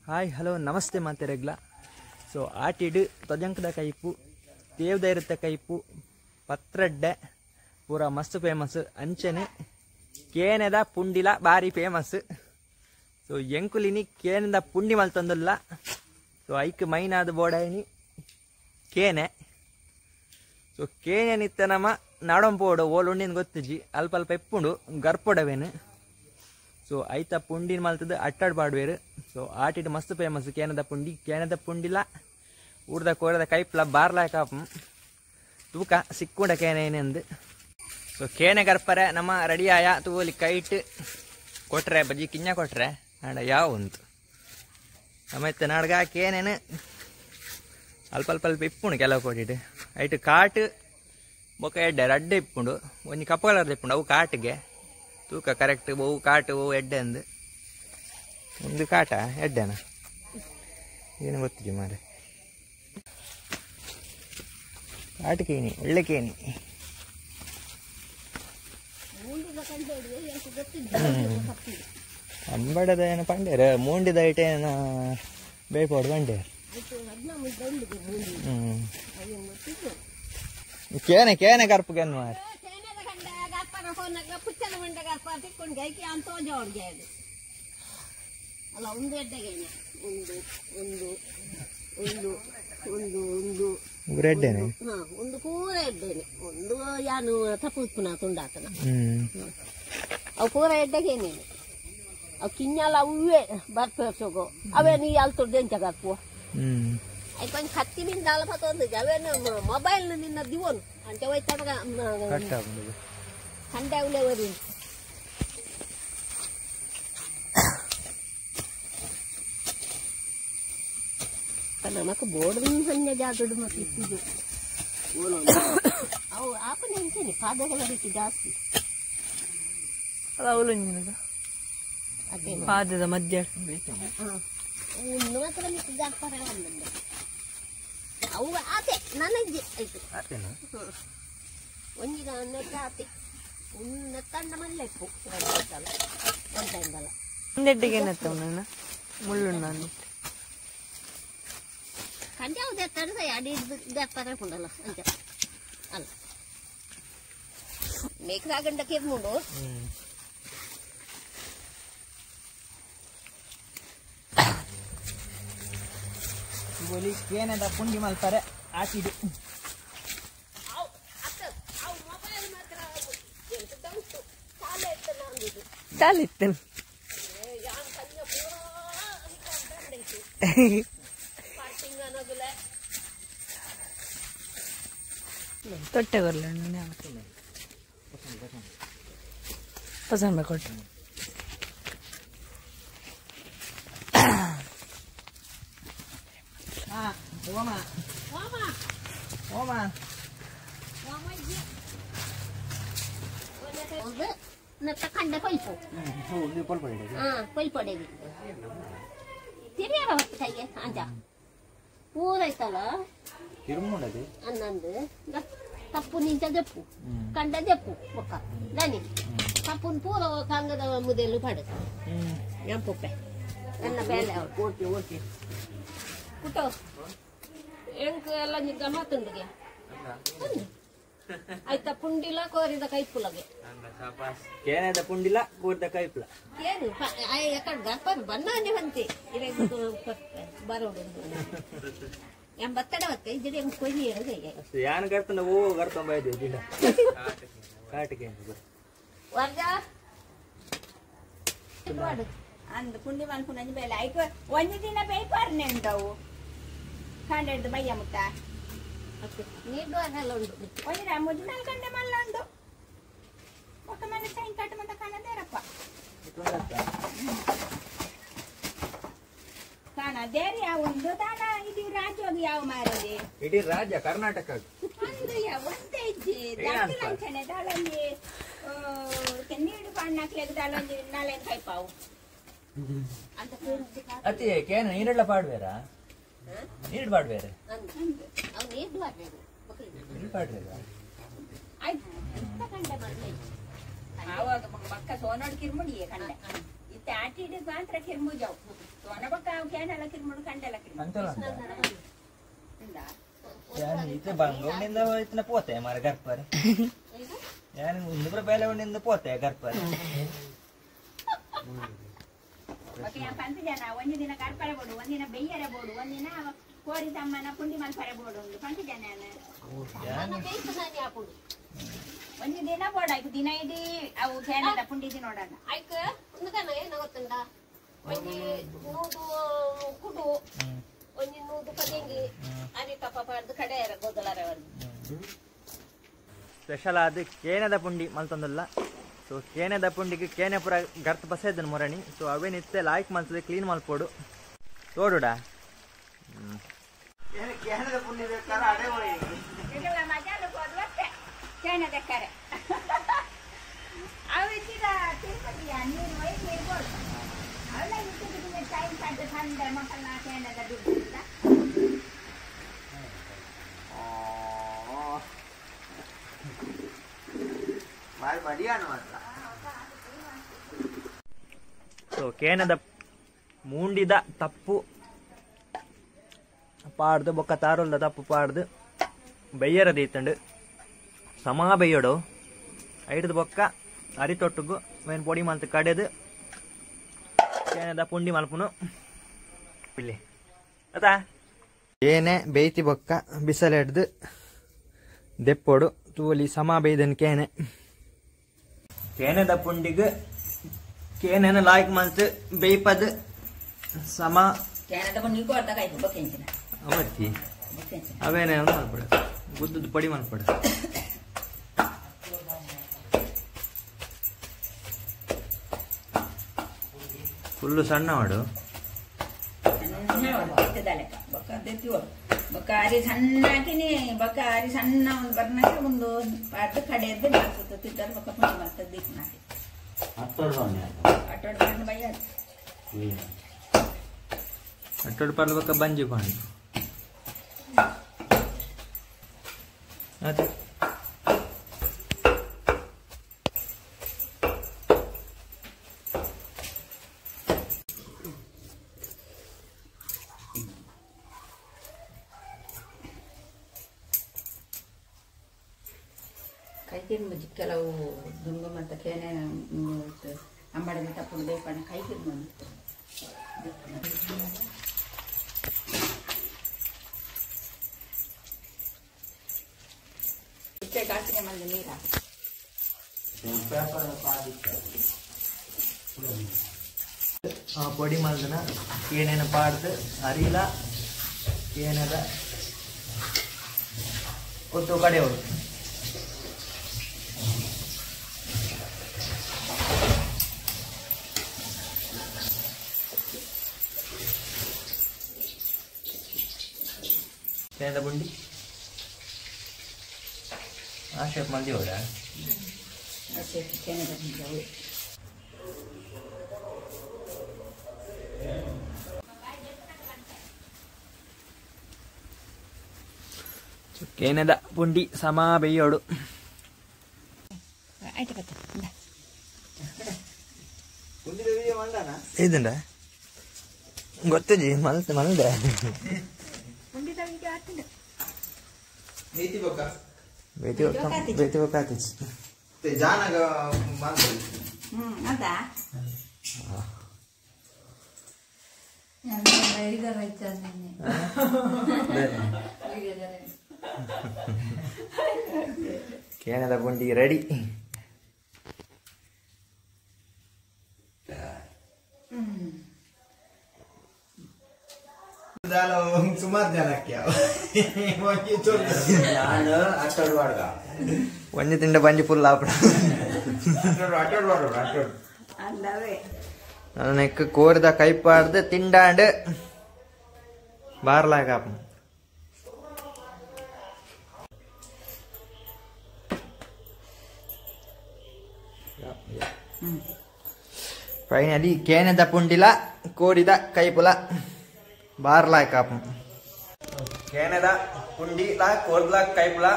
Hi hello ನಮಸ್ತೆ ಮಾತೆರೆಗ್ಲ. So ಆಟಿಡು ತೊಜಂಕದ ಕೈಪು ದೇವ್ದೈರತ್ತ ಕೈಪು ಪತ್ರಡ್ಡೆ ಪೂರ ಮಸ್ತ್ ಫೇಮಸ್ ಅಂಚನೆ ಕೇನೆದ ಪುಂಡಿಲ ಬಾರಿ ಫೇಮಸ್. ಸೊ ಎಂಕುಲಿನಿ ಕೇನೆದ ಪುಂಡಿ ಮಲ್ತಂದುಲ್ಲ. ಸೊ ಐಕ್ ಮೈನಾದ ಬೋಡಾಯಿನಿ ಕೇನೆ. ಸೊ ಕೇನೆ ನಿತ್ತ ನಮ್ಮ ನಾಡಂಪೋಡು ಓಲ್ ಉಂಡಿನ ಗೊತ್ತಿಜಿ ಅಲ್ಪ ಅಲ್ಪ ಎಪ್ಪುಂಡು ಗರ್ಪೊಡವೇನು. ಸೊ ಐತ ಪುಂಡಿನ ಮಲ್ತದ ಅಟ್ಟಾಡ್ ಪಾಡ್ವೇರು. ಸೊ ಆಟಿಡ್ ಮಸ್ತ್ ಫೇಮಸ್ ಕೇನದ ಪುಂಡಿಲ ಊರ್ದ ಕೋರದ ಕೈಪ್ಲ ಬಾರ್ಲಾಕ ತೂಕ ಸಿಕ್ಕುಂಡ ಕೇನೆ ಏನೆಂದು. ಸೊ ಕೇನೆ ಗರ್ಪರೆ ನಮ್ಮ ರೆಡಿ ಆಯ ತೂಲಿ ಕೈಟ್ ಕೊಟ್ರೆ ಬಜ್ಜಿ ಕಿಂಜ ಕೊಟ್ರೆ ನಾಡ ಯಾವ ಉಂಟು ನಮ್ಮತ್ತೆ ನಾಡ್ಗ ಕೇನೇನು ಅಲ್ಪ ಅಲ್ಪ ಅಲ್ಪ ಇಪ್ಪುಂಡು ಕೆಲವು ಕೊಟ್ಟಿಟ್ಟು ಐಟ್ ಕಾಟ್ ಬೊಕ್ಕ ಎಡ್ಡೆ ಅಡ್ಡೆ ಇಪ್ಪುಂಡು ಒಂಜಿ ಕಪ್ಪು ಕಲರ್ದು ಇಪ್ಪುಂಡು ಅವು ಕಾಟಿಗೆ ತೂಕ ಕರೆಕ್ಟ್ ಬಹು ಕಾಟು ಬಹು ಎಡ್ಡೆ ಅಂದು ಒಂದು ಕಾಟ ಎಡ್ಡೆನ ಏನು ಗೊತ್ತಿದೆ ಮಾರೆ. ಕಾಟು ಕೇನಿ ಒಳ್ಳೆ ಕೇನಿ ಅಂಬಡದ ಏನು ಪಂಡೇರ ಮೂಂಡಿದ ಐಟೇನ ಬೇಯ್ಪೋಡು ಪಂಡೇರ. ಕೇನೆ ಕೇನೆ ಕರ್ಪುಗೆನ್ ಮಾರೆ ಅಲ್ಲ ಒಂದು ಎಡ್ಡೆಗೇನೆ ಒಂದು ಒಂದು ಒಂದು ಒಂದು ಒಂದು ಊರೆಡ್ಡೇನೆ ಒಂದು ಪೂರ ಎಡ್ಡೆನೆ ಒಂದು ಯಾನು ತಪ್ಪುನ ತುಂಡಾತನ ಅವು ಪೂರ ಎಡ್ಡೆಗೇನೆ ಅವು ಕಿನ್ನಲ್ಲ ಅವೇ ಬರ್ಪೇರ್ಸೋಗೋ ಅವೇನು ಅಲ್ತೊಡ್ ದೆಂಚಗಪ್ಪು ಐಕೊಂದು ಕತ್ತಿ ನಿಂದ ಅಲ್ಪತ್ತೊಂದು ಅವೇನು ಮೊಬೈಲ್ ನಿನ್ನ ದಿವನು ಅಂತ ಹೋಯ್ತಾಗ ಕಂಡೆ ಅವಲೇ ವರಿ ನಮಕ್ ಬೋರ್ಡ್ ಹನ್ನೆ ಜಾಗಡು ಮತ್ತೆ ಇತ್ತಿದ್ದು ಅವು ಆಪನೆ ಅಂಚೇನೆ ಪಾದಗಳ ರೀತಿ ಜಾಸ್ತಿ ಅವಳು ಅದೇ ಪಾದದ ಮಧ್ಯ ಒಂದು ಮಾತ್ರ ಮಿಕ್ಕ ಜಾಸ್ತಿ ಅವು ಆತೆ ನನಗೆ ಆಯ್ತು ಒಂದಿನ ನೆಟ್ಟ ಆತೆ ಒಂದು ತಂಡ ಮಲ್ಲೆಪ್ಪು ಒಂದಲ್ಲ ಒಂದೆಡ್ಡಿಗೆ ಮುಳ್ಳು ನಾನು ಕಂಡೆ ಯಾವ್ದು ಎತ್ತಡ ಅಡಿ ದಪ್ಪರ ಉಂಡಲ್ಲ ಅಂಚ ಅಲ್ಲ ಮೇಕರಾಗಂಡ ಕೆರ್ಮುಂಡು ಬೋಲಿ ಕೇನದ ಪುಂಡಿ ಮಲ್ತಾರೆ ಆಟಿಡು ಚಾಲಿತ್ತು ತೊಟ್ಟೆ ಕೊರ್ಲ ಪಸಂದ್ ಕೊಟ್ಟು ಕಂಡೆ ಕೊಯ್ಪು ಕೊಯ್ಪೊಡೆಗೆ ತಿರಿಯಾರ ಹೊತ್ತು ಕೈಗೆ ಅಂಚ ಪೂರೈತಲ್ಲ ಅನ್ನಂದು ತಪ್ಪು ನಿಂಚ ದೆಪ್ಪು ಕಂಡ ದೆಪ್ಪು ಬೊಕ್ಕ ದನಿ ತಪ್ಪುನ್ ಪೂರ ಕಂಗದ ಮುದೆಲು ಪಡೆ ಎಂಪುಪ್ಪೆ ನನ್ನ ಬೇಲೆ ಓಕೆ ಓಕೆ ಪುಟೋ ಎಂಕ್ ಎಲ್ಲ ಗಮ್ಮತ್ತುಂಡಿಗೆ ಆಯ್ತಾ ಪುಂಡಿಲ ಕೋರಿದ ಕೈಪುಲಗೆ ಕೇನದ ಪುಂಡಿಲ ಕೋರಿದ ಕೈಪುಲ ಏನು ಯಾಕಂಡ್ ಗರ್ಪನ್ ಬನ್ನಾನೆ ಬಂತೆ ಬರೋಡು ಎಂಬತ್ತಡ ಬತ್ತೆ ಇದ್ರೆ ಕೊಯ್ಯಿ ಹೇಳೋದು ಯಾನು ಗರ್ತಂದ ಓ ಗರ್ತಂಬ ಇದೆ ಗಿಡ ಕಾಟಿಗೆ ವರ್ಗ ಅಂದ್ ಪುಂಡಿ ಮನ್ಪುನ ಬೇಲೆ ಐಕ ಒಂದು ದಿನ ಬೇಯ್ಪಾರ್ನೆ ಉಂಟವು ಕಂಡೆಡ್ದು ಬಯ್ಯ ಮುಟ್ಟ ನೀಡು ಅದೆಲ್ಲ ಉಂಟು ಒಂದಿನ ಮುದ್ದಿನ ಕಂಡೆ ಮಲ್ಲ ಉಂಟು ಒಕ್ಕ ಮನೆ ಸೈನ್ ಕಟ್ಟು ಮತ್ತೆ ಕಾಣದೇರಪ್ಪ ಕಾಣ ದೇರಿ ಯಾವ ಒಂದು ತಾನ ಇದು ರಾಜ್ಯೋಗಿ ಯಾವ ಮಾರಲಿ ಇಡೀ ರಾಜ್ಯ ಕರ್ನಾಟಕ ಒಂದು ಒಂದೇ ಇಜ್ಜಿ ಲಂಚನೆ ದಾಳಂಜಿ ನೀಡು ಪಾಡ್ನಾಕ್ಲೆ ದಾಳಂಜಿ ನಾಳೆ ಕೈಪಾವು ಅಂತ ಅತಿ ಕೇನ ನೀರೆಲ್ಲ ಪಾಡ್ಬೇರಾ ನೀರು ಪಾಡ್ಬೇರೆ ಅವ್ನು ನೀಡು ಮಾಡ್ಬೇಕು ನೀರು ಪಾಡ್ಬೇರ ಆಯ್ತು ಕಂಡೆ ಮಾಡ್ಲಿ ಆವಾಗ ಮಕ್ಕ ಸೋನೋಡ್ ಕಿರ್ಮುಡಿಯೇ ಕಂಡೆ ಮತ್ತೆ ಆಟಿಡ್ ಮಾತ್ರ ಕಿರ್ಮು ಜಾವು ತೋನ ಬಕ್ಕ ಕ್ಯಾನಲ್ಲ ಕಿರ್ಮುಡು ಕಂಡೆಲ್ಲ ಕಿರ್ಮುಡು itu bangun ini dah itu nak pote mar garpar. Yang ini berbela ini pote garpar. Oke yang pantai jana, wanita dina garpar bodoh, wanita bayar bodoh, wanita kori sama na pun di malpar bodoh, pantai jana na. Wanita dina bodoh, itu dina ini, aku kena ada pun di sini orang. Aike, ini kan ya nak tenda. Wanita nudu kudu. Onye nudu kadingi ani tapapadu kadera godalare special ಆದ ಕೇನೆದ ಪುಂಡಿ ಮಲ್ತೊಂದಲ್ಲ. So ಕೇನೆದ ಪುಂಡಿಗೆ ಕೇನೆ ಪುರ girth ಬಸೇದನ್ ಮೊರಣಿ. So ಅವೇನಿತ್ತೆ ಲಾಯ್ಕ್ ಮಲ್ತದೆ clean ಮಲ್ಪೋಡು ತೋಡುಡ ಕೇನೆದ ಪುಂಡಿ ಬೇಕಾರೆ ಅಡೆ ಹೋಗಿ ಇದೆಲ್ಲ ಮಜಾಲು ಹೋದ್ವತ್ತೆ ಕೇನೆ ದಕ್ಕರೆ ಅವಿತಿದ ತಿರುಪತಿಯ ನೀರು ಹೋಗಿ ನೀರ್ಬೋದು ಅವಳ ಇಟ್ಟಿಗೆ ಟೈಮ್ ಕಡ್ಡ ಸಂದ ಮಕ್ಕಳನ್ನ ಕೇನೆದ ದುಡ್ಡಿಲ್ಲ ಸೊ ಕೇನದ ಮೂಂಡಿದ ತಪ್ಪು ಪಾಡ್ದು ಬೊಕ್ಕ ತಾರೊಲ್ದ ತಪ್ಪು ಪಾಡ್ದು ಬೆಯ್ಯರದ ಇತ್ತಂಡು ಸಮಾ ಬೆಯ್ಯೋಡು ಐಡ್ದು ಬೊಕ್ಕ ಅರಿತೊಟ್ಟುಗು ಮೇನ್ ಪೊಡಿ ಮಲ್ತು ಕಡೆದು ಕೇನದ ಪುಂಡಿ ಮಲ್ಪುನು ಇಲ್ಲಿ ಅತಾ ಏನೇ ಬೇಯ್ತಿ ಬೊಕ್ಕ ಬಿಸಲೆಡ್ದು ದೆಪ್ಪೋಡು ತೂಲಿ ಸಮ ಬೇಯ್ದನ್ ಕೇನೆದ ಪುಂಡಿಗೆ ಕೇನೆನ ಲಾಯ್ಕ್ ಮಲ್ತು ಬೇಯ್ಪದ್ ಸಮ ಕೇನದ ಪುಂಡಿ ಕೊಡ್ದಾಗ ಆಯ್ತು ಬಕ್ಕೆಂಚಿನ ಅವತ್ತಿ ಅವೇನೇ ಮಲ್ಪಡ ಗುದ್ದದ ಪಡಿ ಮಲ್ಪಡ ಫುಲ್ಲು ಸಣ್ಣ ಮಾಡು ಬೊಕ್ಕ ದೆತ್ತಿ ಓಡು ಬೊಕ್ಕ ಅರಿ ಸಣ್ಣ ಹಾಕಿನಿ ಬೊಕ್ಕ ಅರಿ ಸಣ್ಣ ಒಂದು ಬರ್ನಾಕ ಒಂದು ಪಾಟ್ ಕಡೆಯದ್ದು ಬಾಕ್ಸುತ್ತ ತಿದ್ದರು ಬೊಕ್ಕ ಪುಂಡಿ ಮಾಡ್ತದ್ದು ದಿಕ್ ಮಾಡಿ ಅಟ್ಟೋಡು ಬಂದು ಬೈಯದು ಅಟ್ಟೋಡು ಪರ್ಲು ಬೊಕ್ಕ ಬಂಜಿ ಕೊಂಡು ಅದೇ ಕೈಕಿರ್ಮು ಕೆಲವು ದುಂಗು ಮತ್ತು ಕೇನೆ ಅಂಬಡದ ತಪ್ಪು ಬೇಕಣ್ಣ ಕೈಕಿರ್ಮು ಇಷ್ಟೇ ಗಾಸಿಗೆ ಮಂದಿ ನೀರು ಪೊಡಿ ಮಲ್ದನ ಕೇನೇನ ಪಾಡ್ದು ಅರಿಲ ಕೇನದ ಕೊತ್ತು ಕಡೆ ಹೋಗಿ ಕೇನದ ಬುಂಡಿ ಆ ಶೇಪ್ ಮಂದಿ ಹೋದ ಕೇನದ ಬುಂಡಿ ಕೇನದ ಪುಂಡಿ ಸಮ ಬೇಯೋಡು ಇದಂಡ ಗೊತ್ತಜಿ ಮಲ್ತೆ ಮಲ್ದೆ ಬೇತಿ ಬೊಕ್ಕ ಆತಿಜಿ ಜಾನಾಗ ಅದಾ ಕೇನದ ಪುಂಡಿ ರೆಡಿ ಸುಮಾರು ಜನಕ್ಕೆ ಒಂಜಿ ತಿಂಡ ಬಂಜಿ ಫುಲ್ ಆಪಡ ನನಕ್ಕೆ ಕೋರಿದ ಕೈಪಾಡ್ದು ತಿಂಡಾಂಡ್ ಬಾರ್ಲಾಗ ಫೈನಲಿ ಕೇನದ ಪುಂಡಿಲ ಕೋರಿದ ಕೈಪುಲ ಬಾರ್ಲಾಯ್ ಕಾಪು ಕೇನದ ಪುಂಡಿಲ ಕೋರ್ಲ ಕೈಪುಲ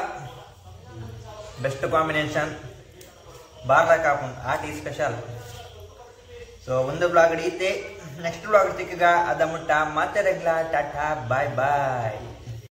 ಬೆಸ್ಟ್ ಕಾಂಬಿನೇಷನ್ ಬಾರ್ಲಾಯ್ ಕಾಪು ಆಟಿ ಸ್ಪೆಷಲ್ ಸೊ ಒಂದು ಬ್ಲಾಗ್ ಹಿಡಿಯುತ್ತೆ, ನೆಕ್ಸ್ಟ್ ಬ್ಲಾಗ್ ಸಿಕ್ಕಾಗ ಅದ ಮುಟ್ಟ ಮತ್ತೆ ರೆಗ್ಲಾ ಟಾಟಾ ಬಾಯ್ ಬಾಯ್.